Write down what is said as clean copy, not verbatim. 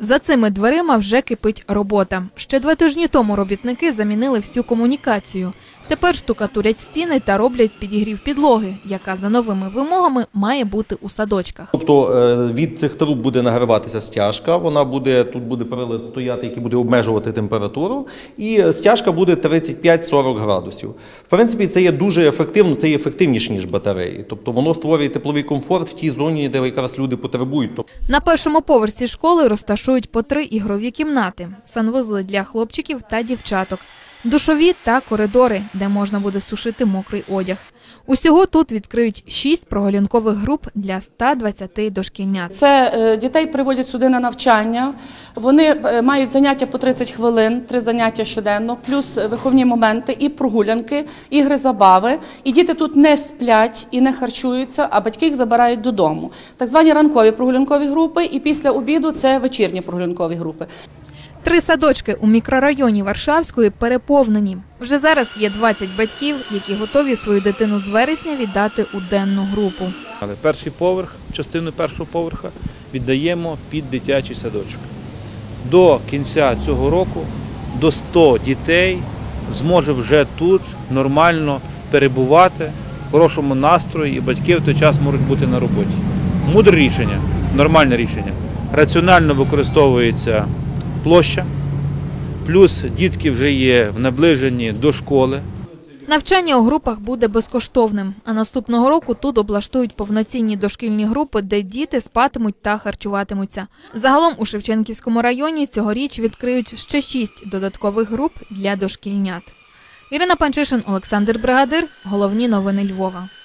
За цими дверима вже кипить робота. Ще 2 тижні тому робітники замінили всю комунікацію. Тепер штукатурять стіни та роблять підігрів підлоги, яка за новими вимогами має бути у садочках. Тобто від цих труб буде нагріватися стяжка, тут буде прилад стояти, який буде обмежувати температуру, і стяжка буде 35-40 градусів. В принципі, це є дуже ефективно, це є ефективніше, ніж батареї. Тобто воно створює тепловий комфорт в тій зоні, де якраз люди потребують. На першому поверсі школи розташують по 3 ігрові кімнати, санвузли для хлопчиків та дівчаток, душові та коридори, де можна буде сушити мокрий одяг. Усього тут відкриють 6 прогулянкових груп для 120 дошкільнят. Це дітей приводять сюди на навчання, вони мають заняття по 30 хвилин, 3 заняття щоденно, плюс виховні моменти і прогулянки, ігри, забави. І діти тут не сплять і не харчуються, а батьки їх забирають додому. Так звані ранкові прогулянкові групи і після обіду це вечірні прогулянкові групи. 3 садочки у мікрорайоні Варшавської переповнені. Вже зараз є 20 батьків, які готові свою дитину з вересня віддати у денну групу. Але перший поверх, частину першого поверха віддаємо під дитячий садочок. До кінця цього року до 100 дітей зможе вже тут нормально перебувати, в хорошому настрої, і батьки в той час можуть бути на роботі. Мудре рішення, нормальне рішення. Раціонально використовується площа, плюс дітки вже є в наближенні до школи. Навчання у групах буде безкоштовним, а наступного року тут облаштують повноцінні дошкільні групи, де діти спатимуть та харчуватимуться. Загалом у Шевченківському районі цьогоріч відкриють ще 6 додаткових груп для дошкільнят. Ірина Панчишин, Олександр Бригадир. Головні новини Львова.